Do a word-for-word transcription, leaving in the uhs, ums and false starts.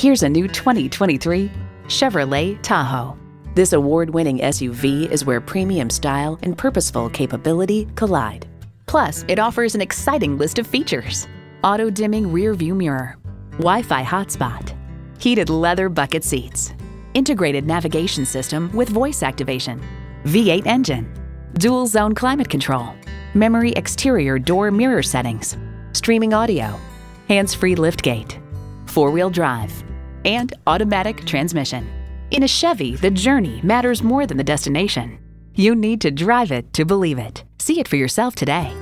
Here's a new twenty twenty-three Chevrolet Tahoe. This award-winning S U V is where premium style and purposeful capability collide. Plus, it offers an exciting list of features: auto-dimming rear-view mirror, Wi-Fi hotspot, heated leather bucket seats, integrated navigation system with voice activation, V eight engine, dual-zone climate control, memory exterior door mirror settings, streaming audio, hands-free liftgate, four-wheel drive, and automatic transmission. In a Chevy, the journey matters more than the destination. You need to drive it to believe it. See it for yourself today.